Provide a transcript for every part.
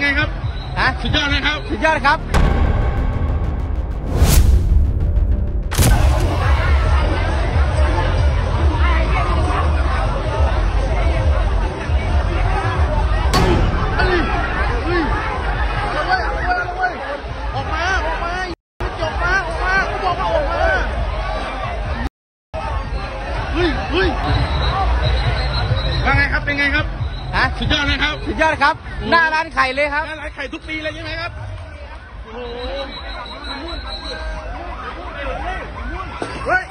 ครับสุดยอดนะครับสุดยอดครับว่าไงครับเป็นไงครับสุดยอดนะครับสุดยอดครับหน้าร้านไข่เลยครับหน้าร้านไข่ทุกปีเลยใช่ไหมครับโอ้โหเฮ้ย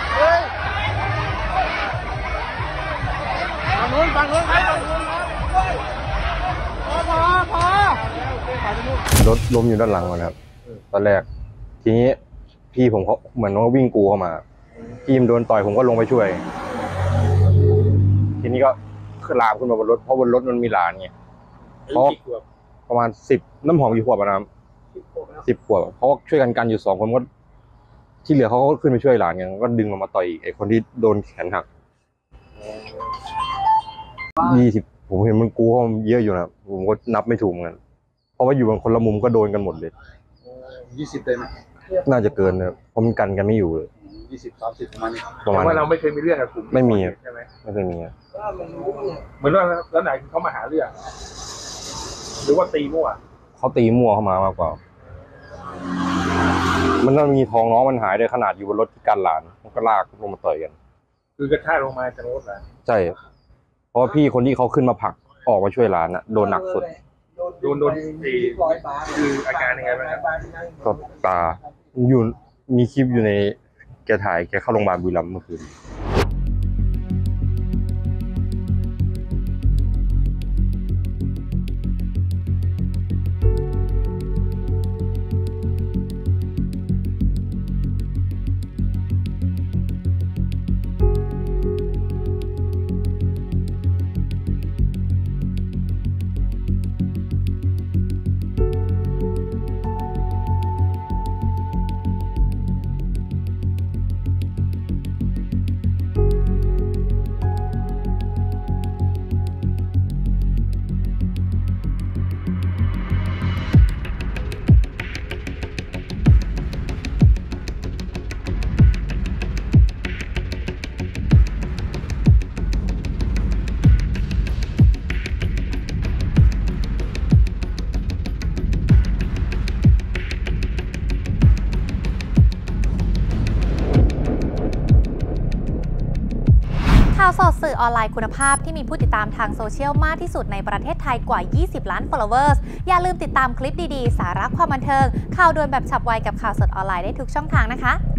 ฝั่งนู้นครับพอรถล้มอยู่ด้านหลังนะครับตอนแรกทีนี้พี่ผมเขาเหมือนว่าวิ่งกูเข้ามาพี่มโดนต่อยผมก็ลงไปช่วยทีนี้ก็ลามขึ้นมาบนรถเพราะบนรถมันมีหลานไงเขาประมาณ10น้ำหอมกี่ขวบนะครับ10 ขวบเขาช่วยกันอยู่2 คนก็ที่เหลือเขาก็ขึ้นไปช่วยหลานกันก็ดึงมาต่อยอีกไอ้คนที่โดนแขนหัก20ผมเห็นมันกูเขาเยอะอยู่นะผมก็นับไม่ถูกเหมือนกันเพราะว่าอยู่บนคนละมุมก็โดนกันหมดเลย 20เลยไหมน่าจะเกินนะเพราะมันกันไม่อยู่เลย 20-30ประมาณนี้ว่าเราไม่เคยมีเรื่องกับกลุ่มไม่มีใช่ไหมไม่เคยมีเหมือนว่าแล้วไหนเขามาหาเรื่องหรือว่าตีมั่วเขาตีมั่วเข้ามามากกว่ามันต้องมีทองน้องมันหายด้วยขนาดอยู่บนรถที่กันหลานมันก็ลากลงมาต่อยกันคือกระชากลงมาจากรถนะใช่เพราะว่าพี่คนที่เขาขึ้นมาผลักออกมาช่วยหลานน่ะโดนหนักสุดโดนตีคืออาการยังไงบ้างครับก็ตาอยู่มีคลิปอยู่ในแกถ่ายแกเข้าโรงพยาบาลบุรีรัมย์เมื่อคืนข่าวสดสื่อออนไลน์คุณภาพที่มีผู้ติดตามทางโซเชียลมากที่สุดในประเทศไทยกว่า 20 ล้าน followers อย่าลืมติดตามคลิปดีๆ สาระความบันเทิงข่าวด่วนแบบฉับไวกับข่าวสดออนไลน์ได้ทุกช่องทางนะคะ